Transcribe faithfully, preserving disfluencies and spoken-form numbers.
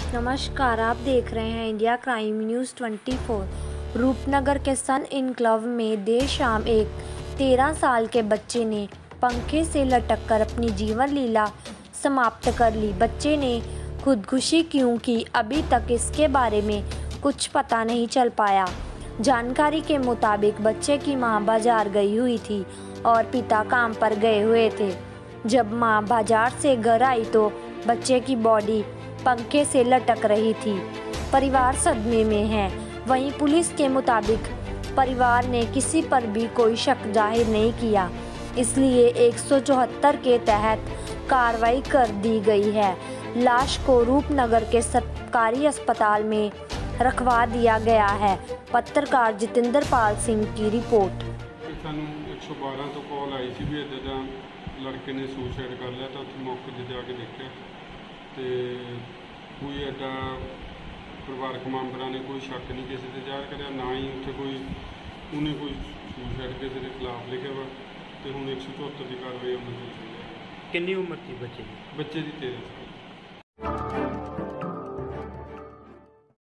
नमस्कार, आप देख रहे हैं इंडिया क्राइम न्यूज़ चौबीस। रूपनगर के सन इनक्लेव में देर शाम एक तेरह साल के बच्चे ने पंखे से लटक कर अपनी जीवन लीला समाप्त कर ली। बच्चे ने खुदकुशी क्यों की, अभी तक इसके बारे में कुछ पता नहीं चल पाया। जानकारी के मुताबिक बच्चे की मां बाजार गई हुई थी और पिता काम पर गए हुए थे। जब मां बाजार से घर आई तो बच्चे की बॉडी पंखे से लटक रही थी। परिवार सदमे में है। वहीं पुलिस के मुताबिक परिवार ने किसी पर भी कोई शक जाहिर नहीं किया, इसलिए एक सौ चौहत्तर के तहत कार्रवाई कर दी गई है। लाश को रूपनगर के सरकारी अस्पताल में रखवा दिया गया है। पत्रकार जितेंद्र पाल सिंह की रिपोर्ट। एक सौ बारह तो कॉल आई थी भी इदा दा लड़के ने सुसाइड कर लिया, तो उत्थे मौके ते जाके देखा तो कोई एडा परिवारक मैंबरां ने कोई शक नहीं किसी से जाहिर कराया, ना ही उत्थे कोई उन्हें कोई सुसाइड किसी के खिलाफ लिखा वा। तो हुण एक सौ चौहत्तर की कार्रवाई अमल में। कितनी उम्र थी बच्चे की? बच्चे की तेरह साल।